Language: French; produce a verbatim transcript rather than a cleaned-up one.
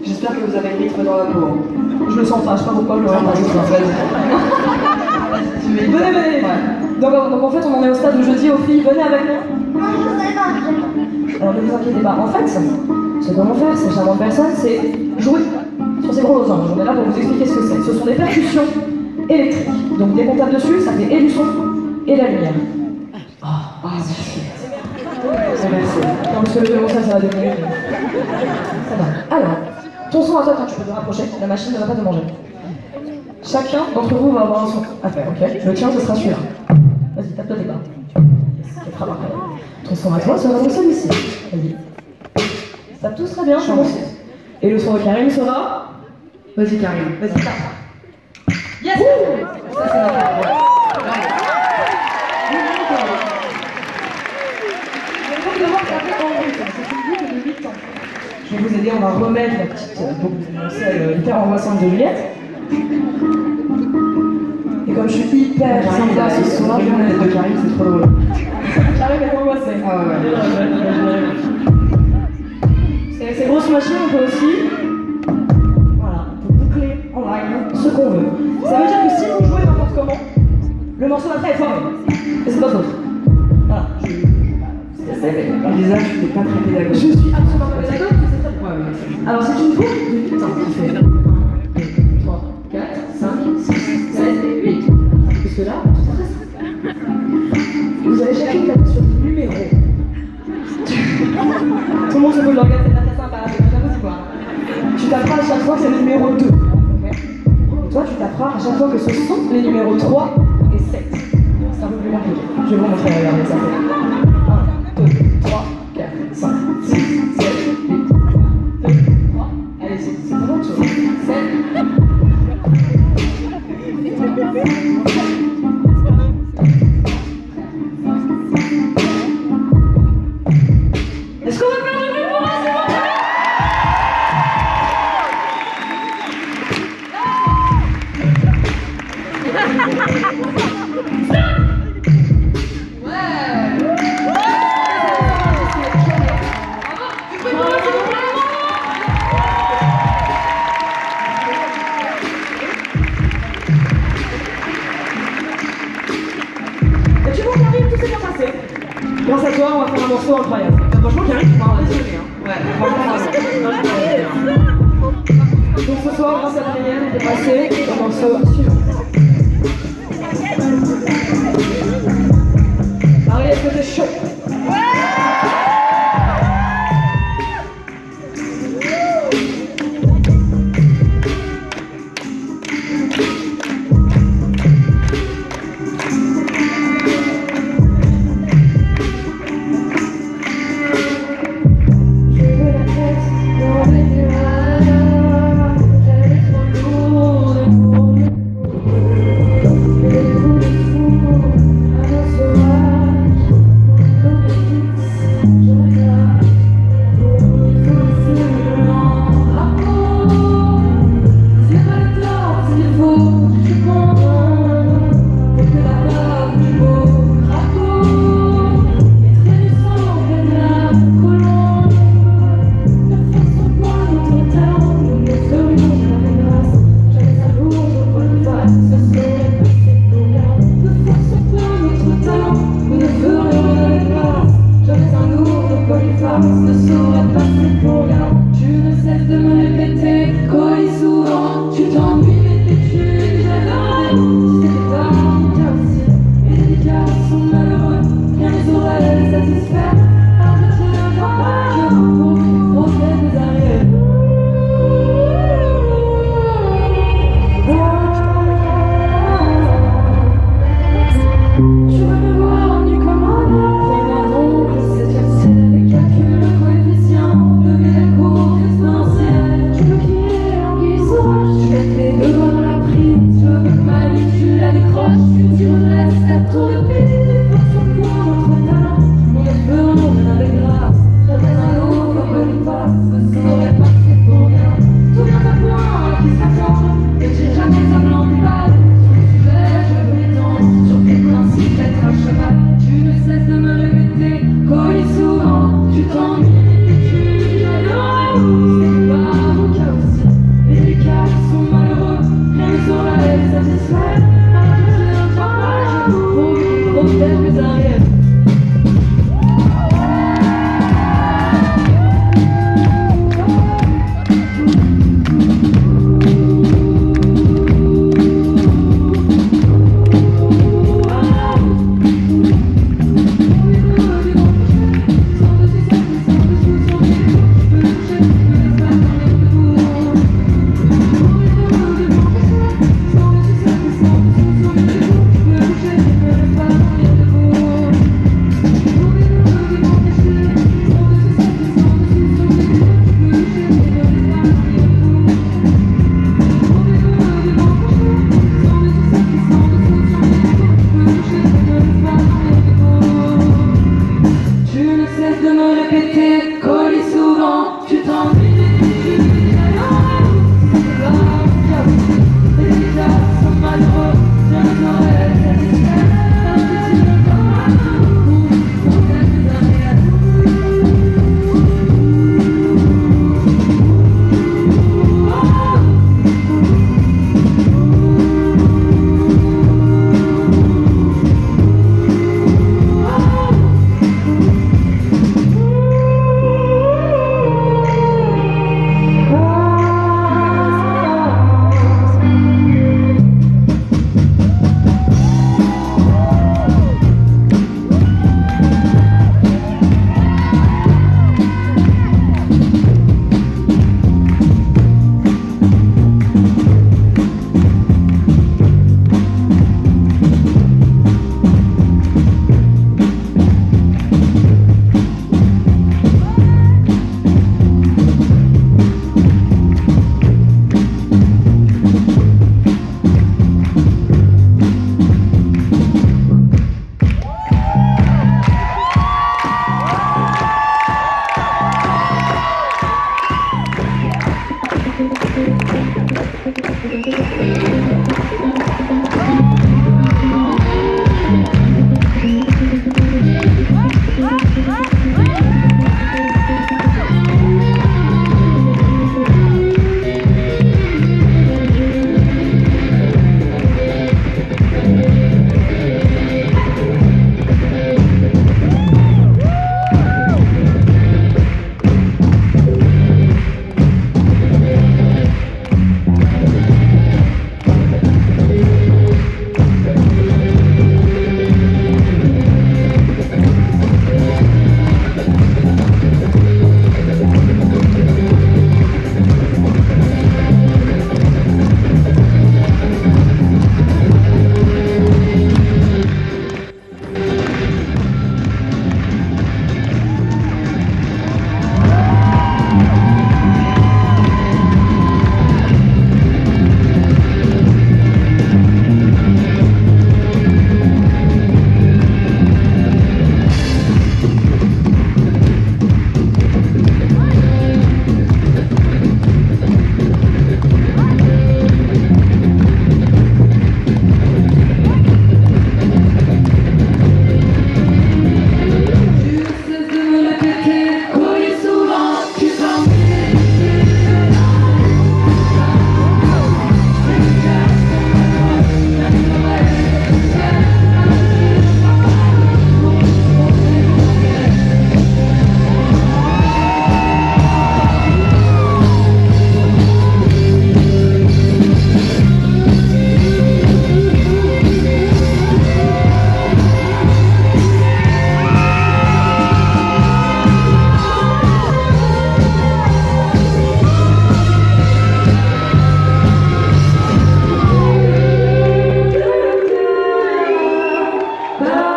J'espère que vous avez le rythme dans la peau. Je le sens pas, je sais pas pourquoi je le sens pas. Venez, venez, venez. Ouais. Donc, donc en fait, on en est au stade où je dis aux filles, venez avec nous. Non, je voudrais pas. Alors ne vous inquiétez pas. En fait, ce qu'on va faire, ces charmantes personnes, c'est jouer sur ces gros losanges. On est là pour vous expliquer ce que c'est. Ce sont des percussions électriques. Donc dès qu'on tape dessus, ça fait et du son et la lumière. Ah, oh, oh, merci. Merci. Non, parce que le violoncelle, ça va devenir. Ça va. Alors, ton son à toi, quand tu peux te rapprocher, la machine ne va pas te manger. Chacun d'entre vous va avoir un son à faire, ok? Le tien, ce sera celui-là. Vas-y, tape-toi tes barres. C'est très parfait. Ton son à toi sera donc celui-ci. Vas-y. Ça tape tous très bien, je pense. Et le son de Karim sera. Vas-y, Karim. Vas-y, tape. Yes! Ça, c'est notre. Je vais vous aider, on va remettre la petite boucle de violoncelle hyper angoissante de Juliette. Et comme je suis hyper sympa ce soir, je vais mettre de Karim, c'est trop drôle. Karim est angoissé. Ah ouais. C'est ces grosses machines, on peut aussi. Voilà, on peut boucler en live ce qu'on veut. Ça veut dire que si vous jouez n'importe comment, le morceau d'après est formé. Et c'est pas faute. Voilà. Le visage, je n'étais pas très pédagogue. Je suis absolument pas pédagogue, tu sais très bien. Ouais, ouais. Alors c'est une boucle de huit temps qui fait un, deux, trois, quatre, cinq, six, sept, huit. Parce que là, tout est très simple. Vous allez chacun taper sur le numéro. Tout le monde se peut le regarder, c'est très sympa, c'est pas n'importe quoi. Tu taperas à chaque fois que c'est le numéro deux. Okay. Et toi, tu taperas à chaque fois que ce sont les numéros trois et sept. C'est un peu plus compliqué. Je vais vous montrer, regardez, ça fait un, deux, trois, quatre, cinq, six, sept, huit. deux, trois. Allez, c'est vraiment autre chose. sept. Est-ce qu'on va faire du bruit pour moi, s'il vous plaît? Et tu vois, Karim, tout s'est bien passé. Grâce à toi, on va faire un morceau incroyable. Franchement, Karim, tu m'as impressionné. Hein. Ouais, franchement, Donc ce soir, grâce à Daniel, on est passé au morceau suivant. Marie, est-ce que t'es chaud? Bye.